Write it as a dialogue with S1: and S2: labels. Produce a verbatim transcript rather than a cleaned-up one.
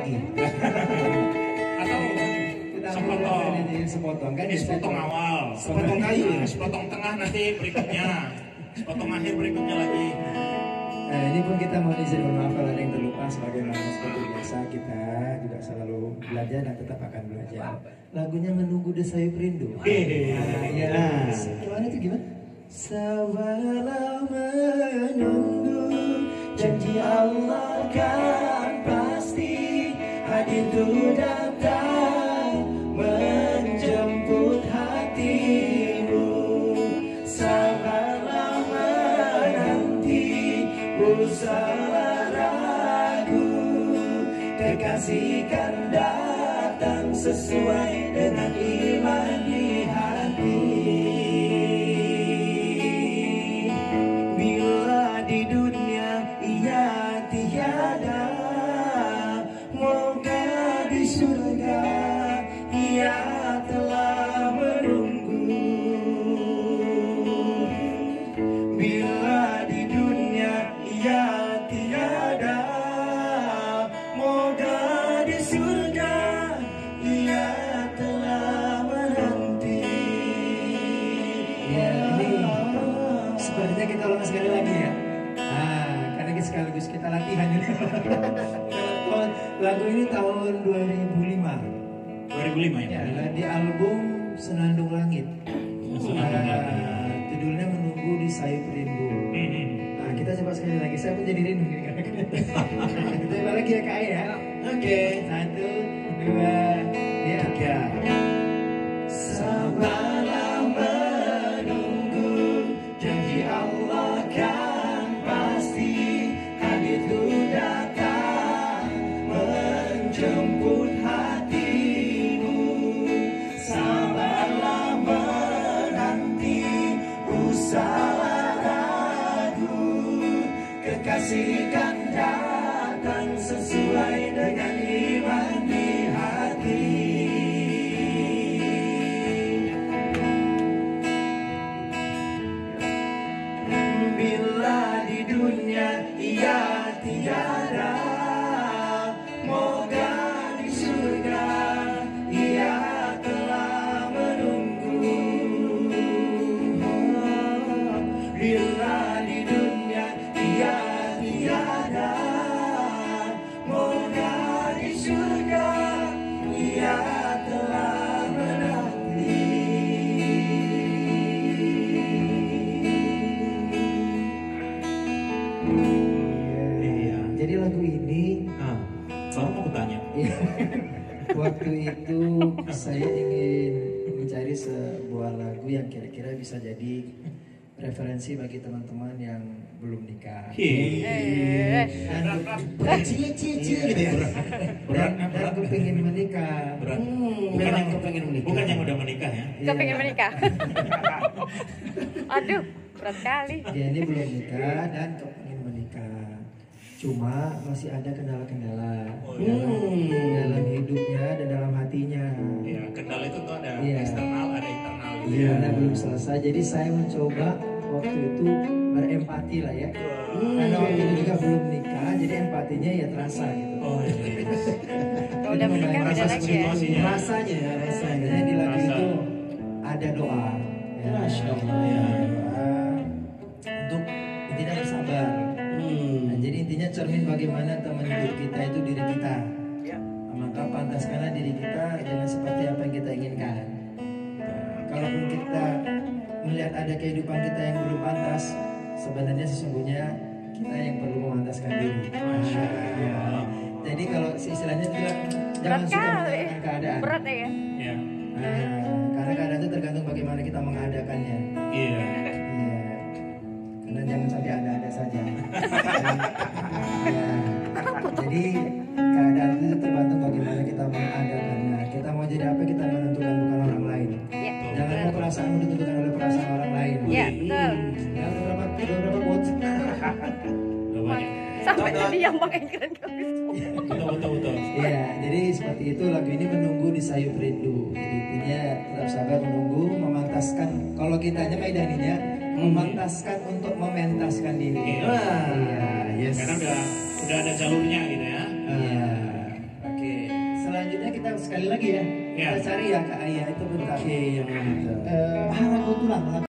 S1: lagi.
S2: Atau
S1: Kita
S2: sepotong,
S1: ini sepotong kan?
S2: ini sepotong awal,
S1: Sepotong kayu.
S2: sepotong tengah nanti berikutnya, sepotong akhir berikutnya lagi.
S1: Nah, ini pun kita mau izin bermaaf kalau ada yang terlupa. Sebagaimana seperti biasa kita juga selalu belajar dan tetap akan belajar. Lagunya Menunggu Desayup Rindu. Nah, ya. Gimana itu gimana? Sabarlah menunggu, janji Allah kan pasti hadir tuh datang menjemput hatimu. Sabarlah menanti, usahlah ragu, kekasih kan datang sesuai dengan iman di hati. Bila di dunia ia tiada, moga di surga ia telah menunggu. Bila di dunia ia tiada, moga di surga ia telah menanti. Ya, ini sepertinya kita ulang sekali lagi ya. Nah, karena kita sekaligus kita latihan ini. Lagu ini tahun dua ribu lima.
S2: dua ribu lima ya?
S1: Ya, di album Senandung Langit. Nah, judulnya Menunggu di Sayup Rindu. Nah, kita coba sekali lagi. Saya pun jadi rindu. Kita coba lagi ya Kak ya. Oke, satu, dua, tiga. Sabarlah menunggu, janji Allah kan pasti hadir tuh datang menjemput hatimu. Sabarlah menanti, usahlah ragu, kekasih kan datang sesuai dengan iman di hati. Bila di dunia ia tiada, moga di surga ia telah menunggu. Bila di dunia ia tiada, moga di surga ia telah menanti.
S2: Iya.
S1: Jadi lagu ini,
S2: Nah, baru mau kutanya.
S1: waktu itu saya ingin mencari sebuah lagu yang kira-kira bisa jadi referensi bagi teman-teman yang belum nikah.
S2: Hehehe.
S1: Dan cie cie cie gitu ya. Dan dan kepingin menikah.
S2: Berat.
S1: Hmm,
S2: Bukan
S1: memang
S2: yang
S1: kepingin menikah.
S2: Bukan yang udah menikah ya?
S1: Iya.
S3: Kepingin menikah. Aduh, berat kali.
S1: Dia ini belum nikah dan kepingin menikah. Cuma masih ada kendala-kendala
S2: Oh, iya.
S1: dalam, dalam hidupnya dan dalam hatinya.
S2: Ya, kendala itu tuh ada
S1: Iya.
S2: eksternal, ada internal gitu
S1: Iya,
S2: ya.
S1: karena belum selesai. Jadi saya mencoba waktu itu berempati lah ya. Karena waktu itu juga belum nikah, jadi empatinya ya terasa gitu.
S2: Oh iya.
S3: Kalau udah menikah beda
S2: Merasa
S3: lagi ya.
S2: situasinya.
S1: Rasanya, rasanya di lagu
S2: Rasa.
S1: itu ada doa. Ya,
S4: Masya Allah.
S1: ya, doa untuk intinya bersabar. Nah, jadi intinya cermin bagaimana teman hidup kita itu diri kita. Nah, maka pantaskanlah diri kita dengan seperti apa yang kita inginkan. Nah, kalaupun kita melihat ada kehidupan kita yang belum pantas, sebenarnya sesungguhnya kita yang perlu memantaskan diri.
S2: Masya
S1: Ya.
S2: Allah.
S1: Jadi kalau istilahnya itu bilang,
S3: Berat
S1: jangan suka
S3: kali.
S1: menyalahkan keadaan.
S3: Berat ya.
S2: Ya.
S1: Nah, karena keadaan itu tergantung bagaimana kita mengadakannya.
S2: Iya.
S1: Iya. Karena jangan sampai ada-ada saja. Ya. Jadi keadaan itu tergantung bagaimana kita mengadakannya. Kita mau jadi apa kita menentukan, bukan orang lain.
S3: Iya.
S1: Jangan mau perasaan ditentukan oleh perasaan orang lain.
S3: Iya, betul.
S1: Ya, udah berapa, udah berapa quotes?
S2: Udah banyak.
S3: Sampai tadi yang pakai keren kali.
S2: Betul, betul, betul.
S1: Iya, jadi seperti itu lagu ini Menunggu di Sayup Rindu. Jadi intinya tetap sabar menunggu, memantaskan. Kalau kitanya kaidahnya memantaskan untuk mementaskan diri.
S2: Iya.
S1: Wah, iya, yes.
S2: Karena udah udah ada jalurnya gitu ya.
S1: Iya. Oke, kita sekali lagi ya.
S2: Ya.
S1: Kita cari ya Kak Ayah itu bentar.
S4: Oke, yang mantap.
S1: Eh, hal kebetulan